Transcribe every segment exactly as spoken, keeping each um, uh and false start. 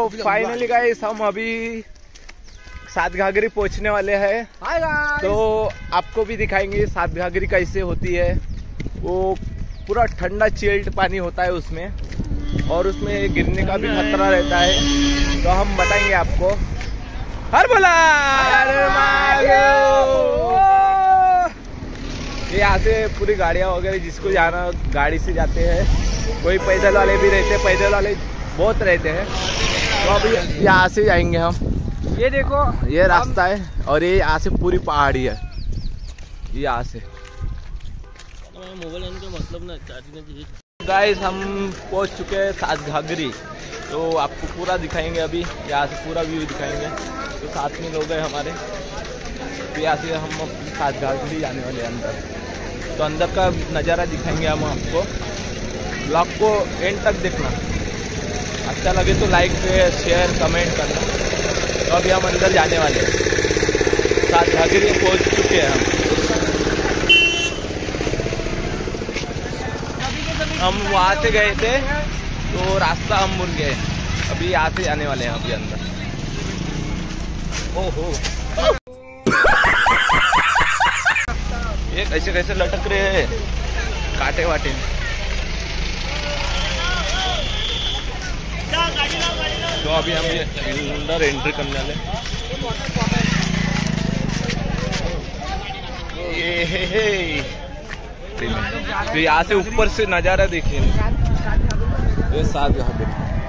Finally guys हम अभी सात घाघरी पहुंचने वाले हैं। तो आपको भी दिखाएंगे सात घाघरी कैसे होती है। वो पूरा ठंडा चिल्ड पानी होता है उसमें, और उसमें गिरने का भी खतरा रहता है। तो हम बताएंगे आपको। हर बोला ये यहाँ से पूरी गाड़ियाँ वगैरह जिसको जाना गाड़ी से जाते हैं, कोई पैदल वाले भी रहते हैं, पैदल वाले बहुत रहते हैं। तो अभी यहाँ से जाएंगे हम। ये देखो ये रास्ता है, और ये यहाँ से पूरी पहाड़ी है। यहाँ से मोबाइल का मतलब ना चार्जिंग। गाइस हम पहुँच चुके हैं सात घाघरी। तो आपको पूरा दिखाएंगे अभी, यहाँ से पूरा व्यू दिखाएंगे। तो साथ में लोग हैं हमारे। तो यहाँ से हम सात घाघरी जाने वाले हैं अंदर। तो अंदर का नज़ारा दिखाएंगे हम आपको। ब्लॉग को एंड तक देखना। अच्छा लगे तो लाइक शेयर कमेंट करना। तो अभी हम अंदर जाने वाले हैं। सात घाघरी पहुँच चुके हैं हम। हम वहाँ से गए थे तो रास्ता हम भूल गए। अभी यहाँ से जाने वाले हैं अभी अंदर। ओहो ये कैसे कैसे लटक रहे हैं कांटे वाटे। तो अभी हम ये अंदर एंट्री करने वाले। ये हे हे तो यहाँ से ऊपर से नजारा देखिए। ये सात घाघरी।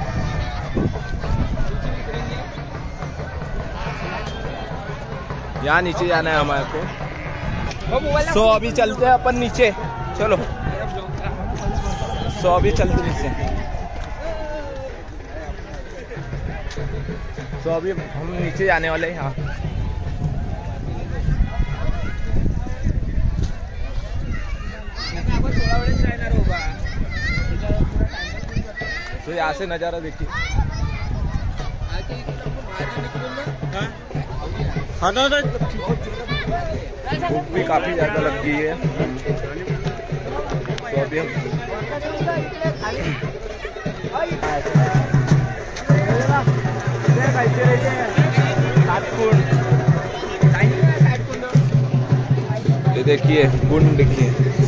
यहाँ नीचे जाना है हमारे को। सो so, अभी चलते हैं अपन नीचे। चलो सो so, अभी चलते नीचे। सो so, अभी हम नीचे जाने वाले हैं। यहाँ तो यहाँ से नज़ारा देखिए। धूप भी काफी ज्यादा लग गई है। तो अभी हम ये देखिए कुंड देखिए।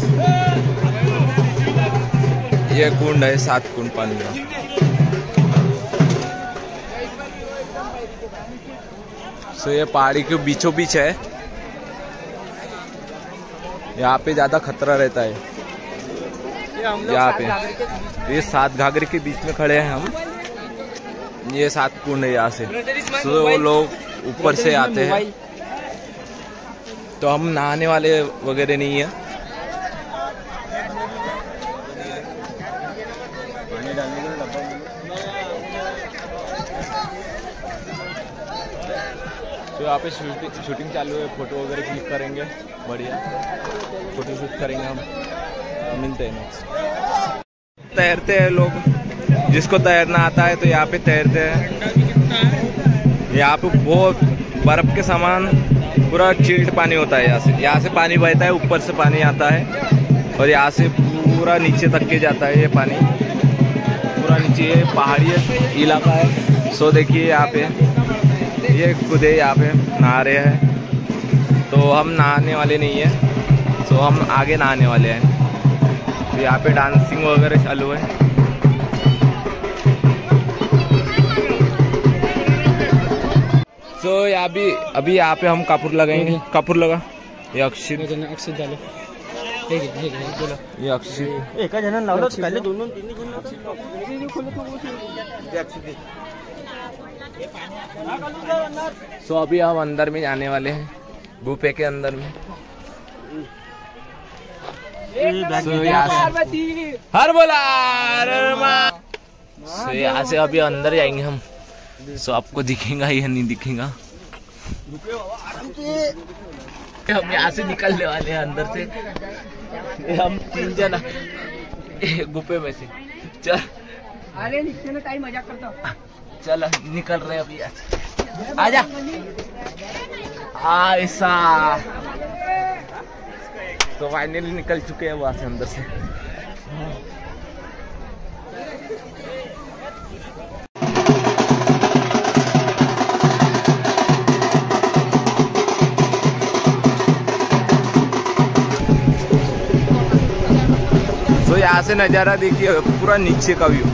ये कुंड है सात कुंड पानी का। तो ये पहाड़ी के बीचों बीच है। यहाँ पे ज्यादा खतरा रहता है। यहाँ पे ये सात घाघरी के बीच में खड़े हैं हम। ये सात कुंड है यहाँ से। तो लोग ऊपर से आते हैं। तो हम नहाने वाले वगैरह नहीं है। तो यहाँ पे शूटिंग शूटिंग चालू है। फोटो वगैरह क्लिक करेंगे, बढ़िया फोटो शूट करेंगे हम। मिलते हैं नेक्स्ट। तैरते हैं लोग, जिसको तैरना आता है तो यहाँ पे तैरते हैं। यहाँ पे बहुत बर्फ के समान पूरा चिल्ड पानी होता है। यहाँ से यहाँ से पानी बहता है, ऊपर से पानी आता है और यहाँ से पूरा नीचे तक के जाता है ये पानी। पूरा नीचे ये पहाड़ी इलाका है। सो देखिए यहाँ पे ये खुद यहाँ पे नहा रहे हैं। तो हम नहाने वाले नहीं है। सो हम आगे नहाने वाले हैं। तो यहाँ पे डांसिंग वगैरह चालू है। सो यहाँ भी अभी यहाँ पे हम कपूर लगाएंगे। कपूर लगा। ये अक्षित अक्षित डालो। ये अक्षित एका जणांना लावलं खाली दोन दोन तीन सो अभी हम अंदर में जाने वाले हैं, गुफे के अंदर में। हर बोला सो यहाँ से अभी अंदर जाएंगे हम। सो आपको दिखेगा या नहीं दिखेगा। हम यहाँ से निकलने वाले हैं अंदर से। हम तीन जना गुफे में से। चल अरे नीचे में टाइम मजाक करता हूँ। चल निकल रहे अभी यहाँ से। आजा ऐसा। तो फाइनली निकल चुके हैं वहां से अंदर से। यहाँ से नजारा देखिए, पूरा नीचे का व्यू।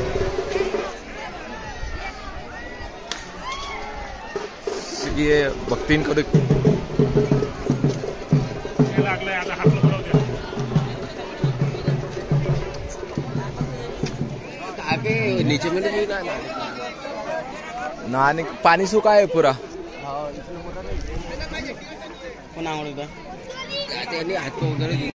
ये भक्तीन को देखो, नीचे में नहीं नहाने पानी सूखा है पूरा। हाथ वगैरह